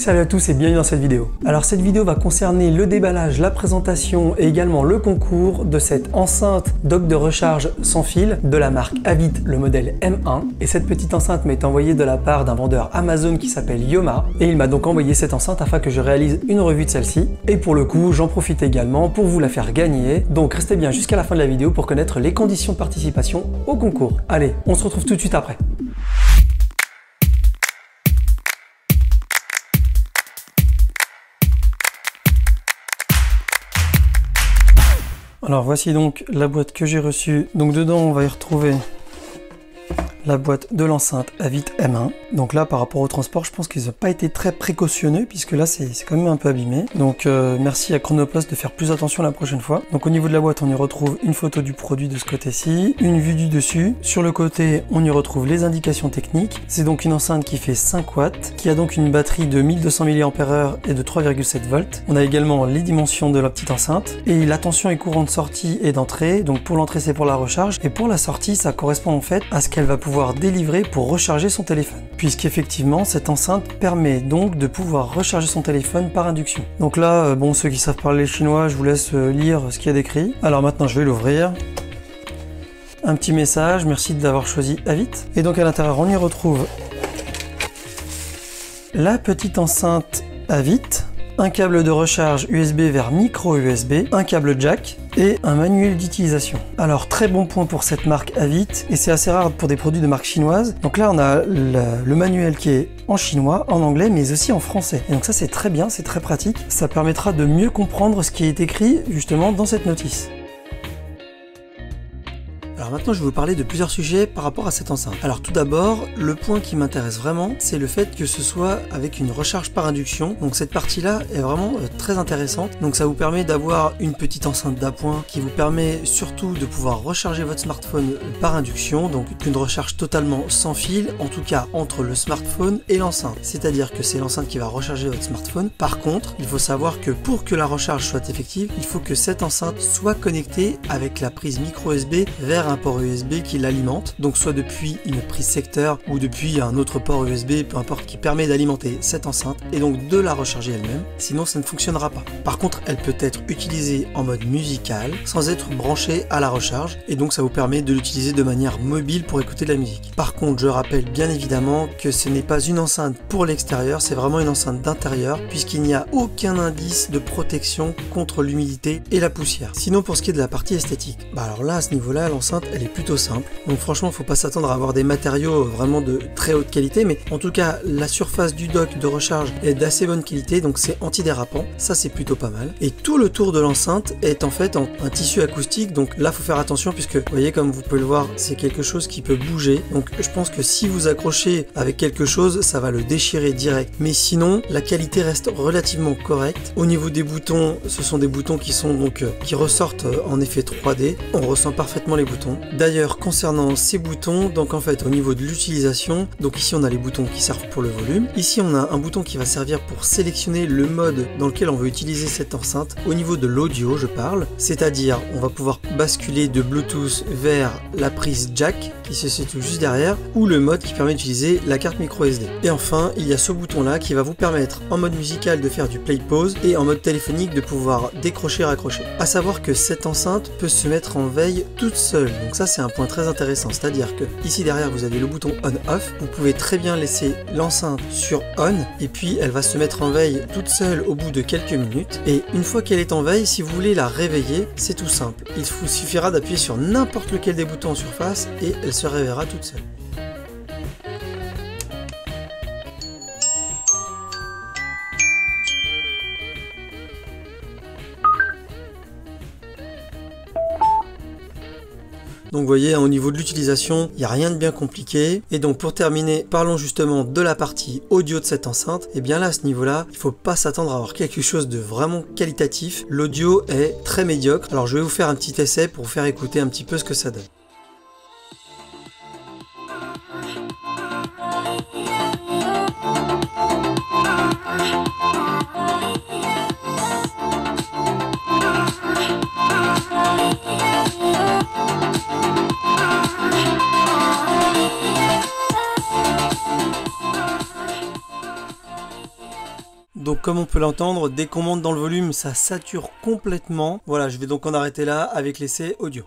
Salut à tous et bienvenue dans cette vidéo. Alors cette vidéo va concerner le déballage, la présentation et également le concours de cette enceinte dock de recharge sans fil de la marque Avit, le modèle M1. Et cette petite enceinte m'est envoyée de la part d'un vendeur Amazon qui s'appelle Yoma. Et il m'a donc envoyé cette enceinte afin que je réalise une revue de celle-ci. Et pour le coup, j'en profite également pour vous la faire gagner. Donc restez bien jusqu'à la fin de la vidéo pour connaître les conditions de participation au concours. Allez, on se retrouve tout de suite après. Alors voici donc la boîte que j'ai reçue. Donc dedans on va y retrouver la boîte de l'enceinte Avit M1. Donc là par rapport au transport je pense qu'ils n'ont pas été très précautionneux puisque là c'est quand même un peu abîmé. Donc merci à Chronoplast de faire plus attention la prochaine fois. Donc au niveau de la boîte on y retrouve une photo du produit de ce côté-ci, une vue du dessus. Sur le côté on y retrouve les indications techniques. C'est donc une enceinte qui fait 5 watts, qui a donc une batterie de 1200 mAh et de 3,7 volts. On a également les dimensions de la petite enceinte et la tension et courant de sortie et d'entrée. Donc pour l'entrée c'est pour la recharge et pour la sortie ça correspond en fait à ce qu'elle va pouvoir délivrer pour recharger son téléphone, puisqu'effectivement cette enceinte permet donc de pouvoir recharger son téléphone par induction. Donc là, bon, ceux qui savent parler chinois, je vous laisse lire ce qu'il y a d'écrit. Alors maintenant je vais l'ouvrir. Un petit message, merci de l'avoir choisi Avit. Et donc à l'intérieur on y retrouve la petite enceinte Avit, un câble de recharge USB vers micro USB, un câble jack et un manuel d'utilisation. Alors très bon point pour cette marque Avit et c'est assez rare pour des produits de marque chinoise. Donc là on a le manuel qui est en chinois, en anglais mais aussi en français. Et donc ça c'est très bien, c'est très pratique. Ça permettra de mieux comprendre ce qui est écrit justement dans cette notice. Alors maintenant je vais vous parler de plusieurs sujets par rapport à cette enceinte. Alors tout d'abord, le point qui m'intéresse vraiment, c'est le fait que ce soit avec une recharge par induction. Donc cette partie-là est vraiment très intéressante. Donc ça vous permet d'avoir une petite enceinte d'appoint qui vous permet surtout de pouvoir recharger votre smartphone par induction. Donc une recharge totalement sans fil, en tout cas entre le smartphone et l'enceinte. C'est-à-dire que c'est l'enceinte qui va recharger votre smartphone. Par contre, il faut savoir que pour que la recharge soit effective, il faut que cette enceinte soit connectée avec la prise micro USB vers un port USB qui l'alimente, donc soit depuis une prise secteur ou depuis un autre port USB, peu importe, qui permet d'alimenter cette enceinte et donc de la recharger elle-même, sinon ça ne fonctionnera pas. Par contre, elle peut être utilisée en mode musical sans être branchée à la recharge et donc ça vous permet de l'utiliser de manière mobile pour écouter de la musique. Par contre, je rappelle bien évidemment que ce n'est pas une enceinte pour l'extérieur, c'est vraiment une enceinte d'intérieur puisqu'il n'y a aucun indice de protection contre l'humidité et la poussière. Sinon pour ce qui est de la partie esthétique, alors là à ce niveau-là, l'enceinte elle est plutôt simple, donc franchement faut pas s'attendre à avoir des matériaux vraiment de très haute qualité, mais en tout cas la surface du dock de recharge est d'assez bonne qualité, donc c'est antidérapant, ça c'est plutôt pas mal, et tout le tour de l'enceinte est en fait en un tissu acoustique, donc là faut faire attention puisque vous voyez comme vous pouvez le voir c'est quelque chose qui peut bouger, donc je pense que si vous accrochez avec quelque chose ça va le déchirer direct, mais sinon la qualité reste relativement correcte. Au niveau des boutons, ce sont des boutons qui sont donc qui ressortent en effet 3D, on ressent parfaitement les boutons. D'ailleurs concernant ces boutons, donc en fait au niveau de l'utilisation, donc ici on a les boutons qui servent pour le volume, ici on a un bouton qui va servir pour sélectionner le mode dans lequel on veut utiliser cette enceinte. Au niveau de l'audio je parle, c'est-à-dire on va pouvoir basculer de Bluetooth vers la prise jack qui se situe juste derrière, ou le mode qui permet d'utiliser la carte micro SD. Et enfin il y a ce bouton là qui va vous permettre en mode musical de faire du play pause et en mode téléphonique de pouvoir décrocher raccrocher. À savoir que cette enceinte peut se mettre en veille toute seule, donc ça c'est un point très intéressant, c'est-à-dire que ici derrière vous avez le bouton on-off, vous pouvez très bien laisser l'enceinte sur on et puis elle va se mettre en veille toute seule au bout de quelques minutes, et une fois qu'elle est en veille, si vous voulez la réveiller, c'est tout simple, il vous suffira d'appuyer sur n'importe lequel des boutons en surface et elle se réveillera toute seule. Donc vous voyez, au niveau de l'utilisation, il n'y a rien de bien compliqué. Et donc pour terminer, parlons justement de la partie audio de cette enceinte. Et bien là, à ce niveau-là, il ne faut pas s'attendre à avoir quelque chose de vraiment qualitatif. L'audio est très médiocre. Alors je vais vous faire un petit essai pour vous faire écouter un petit peu ce que ça donne. Donc comme on peut l'entendre, dès qu'on monte dans le volume, ça sature complètement. Voilà, je vais donc en arrêter là avec l'essai audio.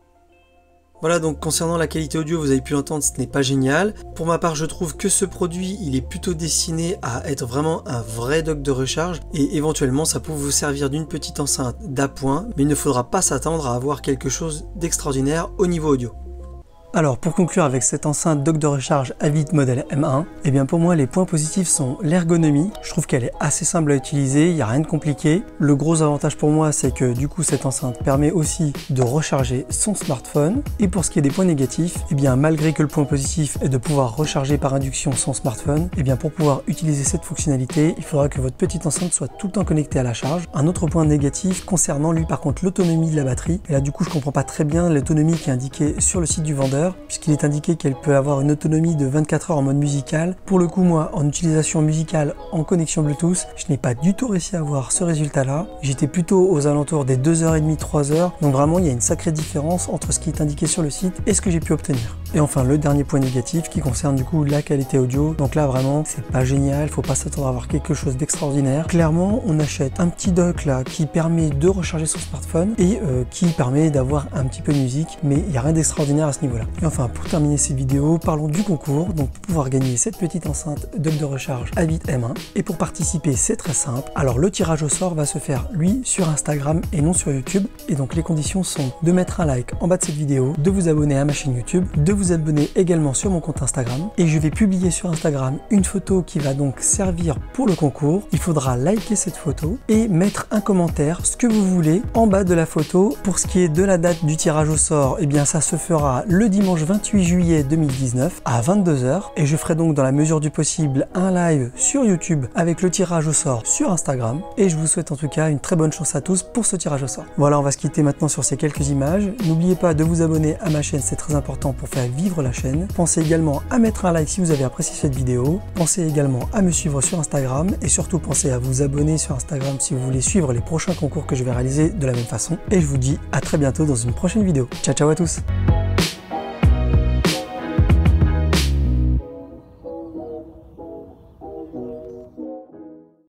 Voilà, donc concernant la qualité audio, vous avez pu l'entendre, ce n'est pas génial. Pour ma part, je trouve que ce produit, il est plutôt destiné à être vraiment un vrai dock de recharge et éventuellement ça peut vous servir d'une petite enceinte d'appoint, mais il ne faudra pas s'attendre à avoir quelque chose d'extraordinaire au niveau audio. Alors pour conclure avec cette enceinte dock de recharge Avid modèle M1, eh bien pour moi les points positifs sont l'ergonomie. Je trouve qu'elle est assez simple à utiliser, il n'y a rien de compliqué. Le gros avantage pour moi c'est que du coup cette enceinte permet aussi de recharger son smartphone. Et pour ce qui est des points négatifs, eh bien malgré que le point positif est de pouvoir recharger par induction son smartphone, eh bien pour pouvoir utiliser cette fonctionnalité, il faudra que votre petite enceinte soit tout le temps connectée à la charge. Un autre point négatif concernant lui par contre l'autonomie de la batterie. Et là du coup je comprends pas très bien l'autonomie qui est indiquée sur le site du vendeur, puisqu'il est indiqué qu'elle peut avoir une autonomie de 24 heures en mode musical. Pour le coup, moi, en utilisation musicale en connexion Bluetooth, je n'ai pas du tout réussi à avoir ce résultat-là. J'étais plutôt aux alentours des 2h30, 3h. Donc vraiment, il y a une sacrée différence entre ce qui est indiqué sur le site et ce que j'ai pu obtenir. Et enfin, le dernier point négatif qui concerne du coup la qualité audio. Donc là, vraiment, c'est pas génial. Faut pas s'attendre à avoir quelque chose d'extraordinaire. Clairement, on achète un petit dock là qui permet de recharger son smartphone et qui permet d'avoir un petit peu de musique, mais il n'y a rien d'extraordinaire à ce niveau-là. Et enfin, pour terminer cette vidéo, parlons du concours. Donc pour pouvoir gagner cette petite enceinte dock de recharge Avid M1, et pour participer, c'est très simple. Alors le tirage au sort va se faire, lui, sur Instagram et non sur YouTube. Et donc les conditions sont de mettre un like en bas de cette vidéo, de vous abonner à ma chaîne YouTube, de vous abonner également sur mon compte Instagram. Et je vais publier sur Instagram une photo qui va donc servir pour le concours. Il faudra liker cette photo et mettre un commentaire, ce que vous voulez, en bas de la photo. Pour ce qui est de la date du tirage au sort, eh bien ça se fera le dimanche 28 juillet 2019 à 22 h, et je ferai donc dans la mesure du possible un live sur YouTube avec le tirage au sort sur Instagram, et je vous souhaite en tout cas une très bonne chance à tous pour ce tirage au sort. Voilà, on va se quitter maintenant sur ces quelques images. N'oubliez pas de vous abonner à ma chaîne, c'est très important pour faire vivre la chaîne. Pensez également à mettre un like si vous avez apprécié cette vidéo. Pensez également à me suivre sur Instagram et surtout pensez à vous abonner sur Instagram si vous voulez suivre les prochains concours que je vais réaliser de la même façon. Et je vous dis à très bientôt dans une prochaine vidéo. Ciao ciao à tous.